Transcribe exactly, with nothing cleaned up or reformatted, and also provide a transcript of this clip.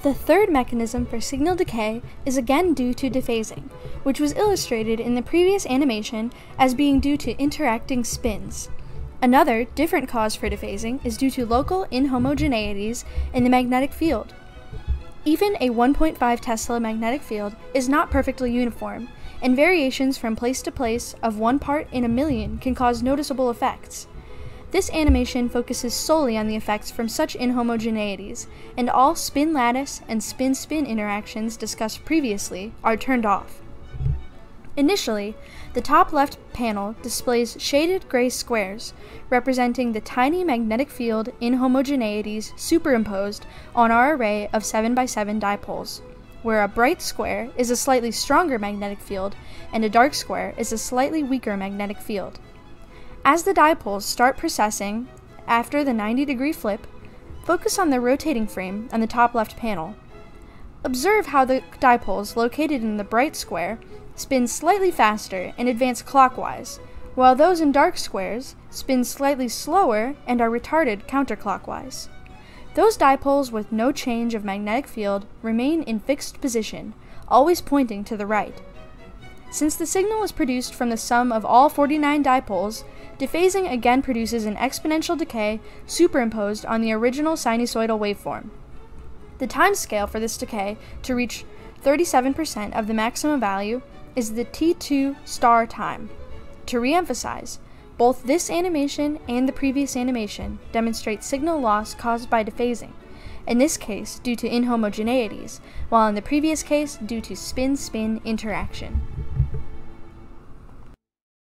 The third mechanism for signal decay is again due to dephasing, which was illustrated in the previous animation as being due to interacting spins. Another, different cause for dephasing is due to local inhomogeneities in the magnetic field. Even a one point five Tesla magnetic field is not perfectly uniform, and variations from place to place of one part in a million can cause noticeable effects. This animation focuses solely on the effects from such inhomogeneities, and all spin lattice and spin-spin interactions discussed previously are turned off. Initially, the top left panel displays shaded gray squares, representing the tiny magnetic field inhomogeneities superimposed on our array of seven by seven dipoles, where a bright square is a slightly stronger magnetic field and a dark square is a slightly weaker magnetic field. As the dipoles start precessing after the ninety degree flip, focus on the rotating frame on the top left panel. Observe how the dipoles located in the bright square spin slightly faster and advance clockwise, while those in dark squares spin slightly slower and are retarded counterclockwise. Those dipoles with no change of magnetic field remain in fixed position, always pointing to the right. Since the signal is produced from the sum of all forty-nine dipoles, dephasing again produces an exponential decay superimposed on the original sinusoidal waveform. The time scale for this decay to reach thirty-seven percent of the maximum value is the T two star time. To re-emphasize, both this animation and the previous animation demonstrate signal loss caused by dephasing, in this case due to inhomogeneities, while in the previous case due to spin-spin interaction.